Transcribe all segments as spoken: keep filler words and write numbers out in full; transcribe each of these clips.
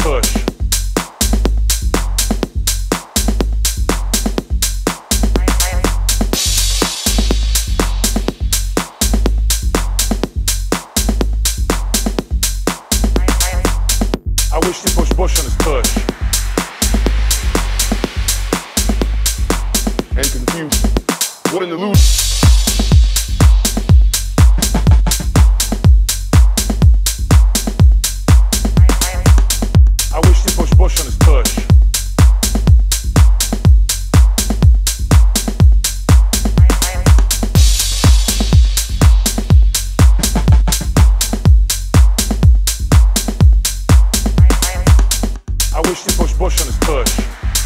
push. I wish to push push on his push. And confused. What in the loose? I wish to push push on his push. I wish to push push on his push.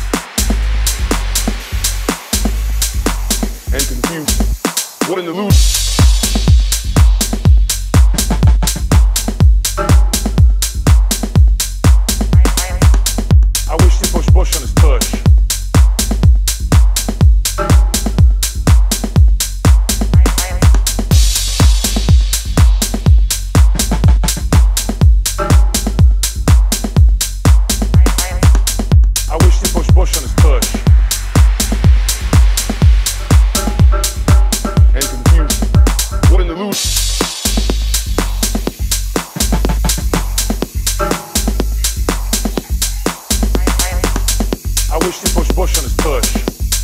And confused. What in the loose? I wish to push push on his push. I wish to push push on his push. And confused. What in the loose? I wish to push push on his push.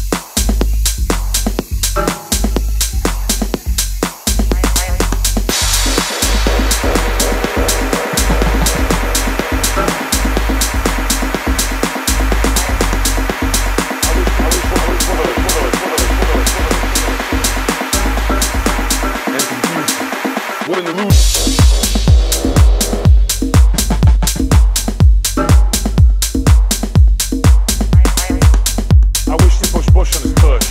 What in the loose? I wish to push push on his push.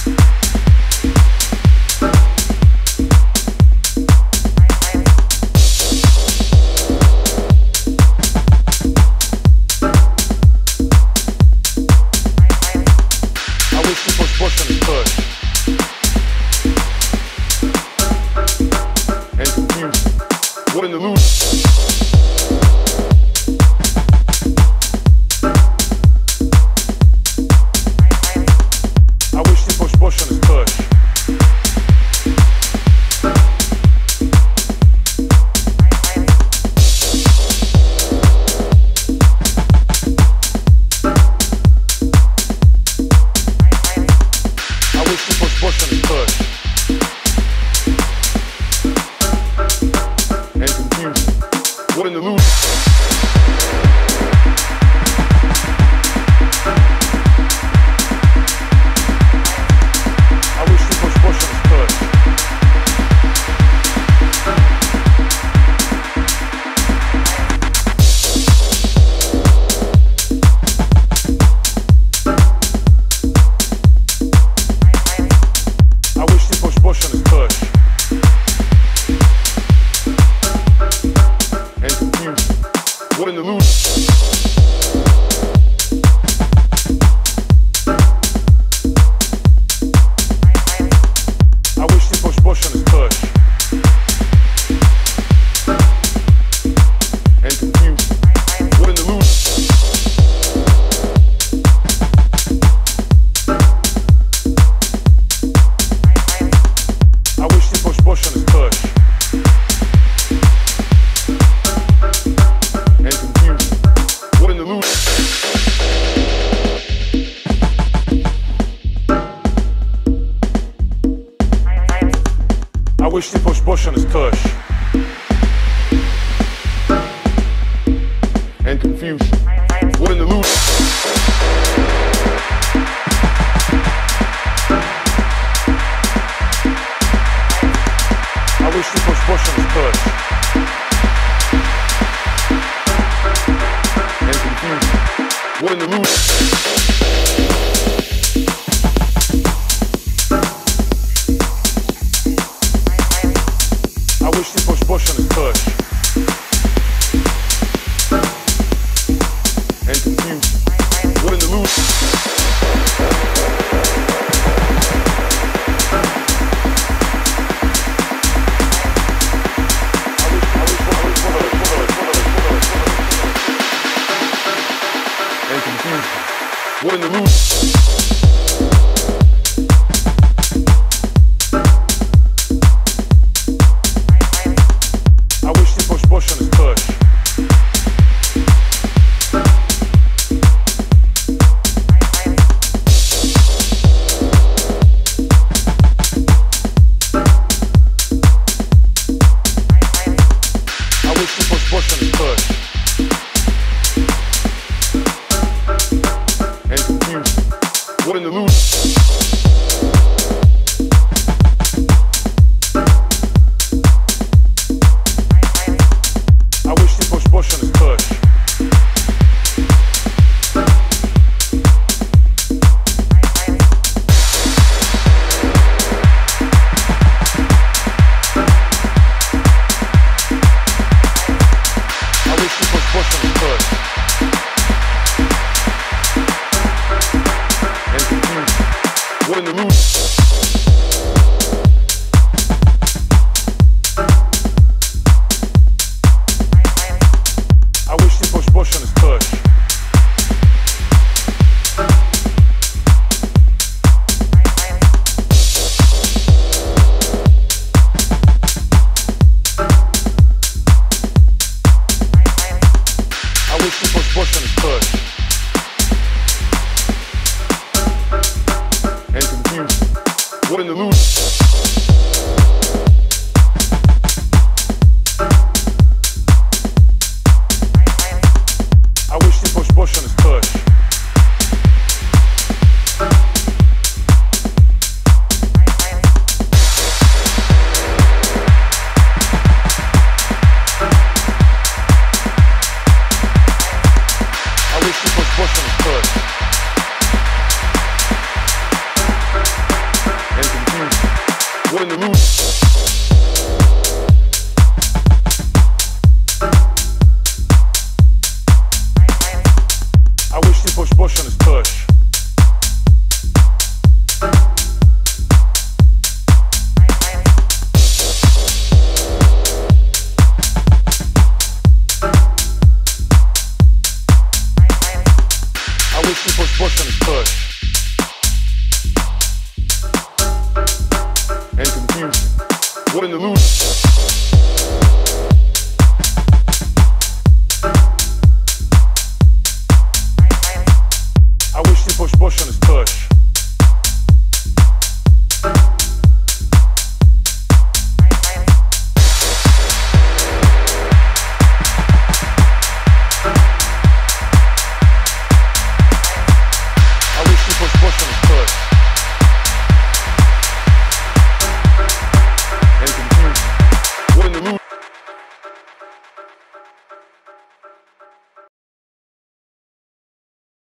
I wish to push push on his push. And confused. What in the loose? I wish to push push on his push. I wish to push push on his push. And confused. What in the loose? I wish to push push on his push. I wish to push push on his push. And confused. What in the loose? I wish to push push on his push. And confused. What in the loose? I wish to push push on his push. And confused. What in the loose? I wish to push push on his push. And confused. What in the loose? I wish to push push on his push. And confused. What in the loose? I wish to push push on his push. What in the loose? I wish he pushed Bush on his tush. I wish he pushed Bush on his tush. And confused. What in the loose? I wish he pushed Bush on his tush. I wish he pushed Bush on his tush. And confused. What in the loose? I wish he pushed Bush on his tush. I wish he pushed Bush on his tush. And confused. What in the loose?